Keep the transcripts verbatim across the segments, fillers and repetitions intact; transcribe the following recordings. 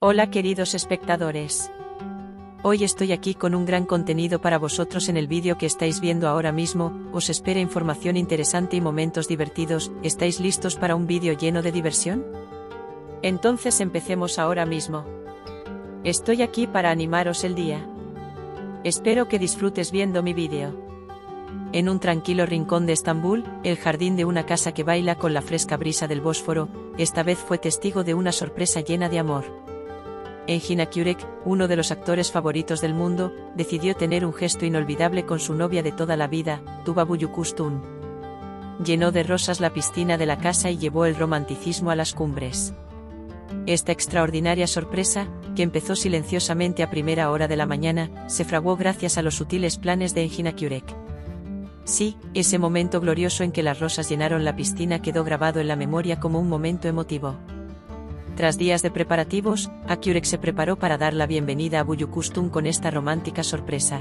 Hola queridos espectadores. Hoy estoy aquí con un gran contenido para vosotros en el vídeo que estáis viendo ahora mismo. Os espera información interesante y momentos divertidos. ¿Estáis listos para un vídeo lleno de diversión? Entonces empecemos ahora mismo. Estoy aquí para animaros el día. Espero que disfrutes viendo mi vídeo. En un tranquilo rincón de Estambul, el jardín de una casa que baila con la fresca brisa del Bósforo, esta vez fue testigo de una sorpresa llena de amor. Engin Akyurek, uno de los actores favoritos del mundo, decidió tener un gesto inolvidable con su novia de toda la vida, Tuba Büyüküstün. Llenó de rosas la piscina de la casa y llevó el romanticismo a las cumbres. Esta extraordinaria sorpresa, que empezó silenciosamente a primera hora de la mañana, se fraguó gracias a los sutiles planes de Engin Akyurek. Sí, ese momento glorioso en que las rosas llenaron la piscina quedó grabado en la memoria como un momento emotivo. Tras días de preparativos, Akyurek se preparó para dar la bienvenida a Büyüküstün con esta romántica sorpresa.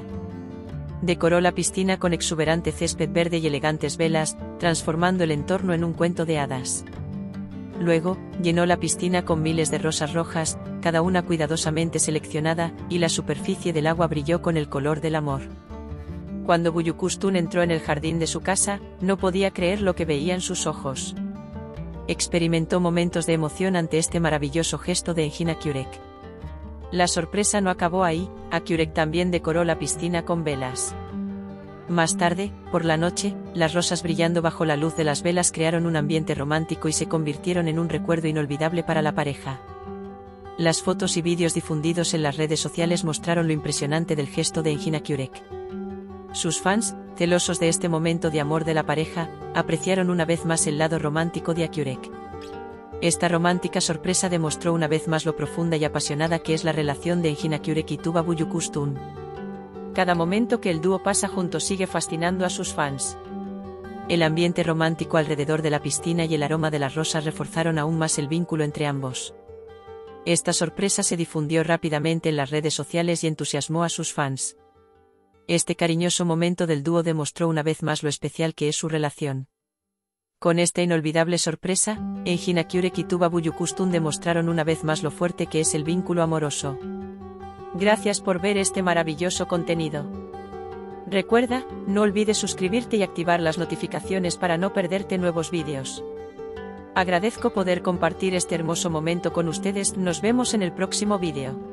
Decoró la piscina con exuberante césped verde y elegantes velas, transformando el entorno en un cuento de hadas. Luego, llenó la piscina con miles de rosas rojas, cada una cuidadosamente seleccionada, y la superficie del agua brilló con el color del amor. Cuando Büyüküstün entró en el jardín de su casa, no podía creer lo que veía en sus ojos. Experimentó momentos de emoción ante este maravilloso gesto de Engin Akyurek. La sorpresa no acabó ahí, Akyurek también decoró la piscina con velas. Más tarde, por la noche, las rosas brillando bajo la luz de las velas crearon un ambiente romántico y se convirtieron en un recuerdo inolvidable para la pareja. Las fotos y vídeos difundidos en las redes sociales mostraron lo impresionante del gesto de Engin Akyurek. Sus fans, celosos de este momento de amor de la pareja, apreciaron una vez más el lado romántico de Akyurek. Esta romántica sorpresa demostró una vez más lo profunda y apasionada que es la relación de Engin Akyurek y Tuba Büyüküstün. Cada momento que el dúo pasa juntos sigue fascinando a sus fans. El ambiente romántico alrededor de la piscina y el aroma de las rosas reforzaron aún más el vínculo entre ambos. Esta sorpresa se difundió rápidamente en las redes sociales y entusiasmó a sus fans. Este cariñoso momento del dúo demostró una vez más lo especial que es su relación. Con esta inolvidable sorpresa, Engin Akyurek y Tuba Büyüküstün demostraron una vez más lo fuerte que es el vínculo amoroso. Gracias por ver este maravilloso contenido. Recuerda, no olvides suscribirte y activar las notificaciones para no perderte nuevos vídeos. Agradezco poder compartir este hermoso momento con ustedes. Nos vemos en el próximo vídeo.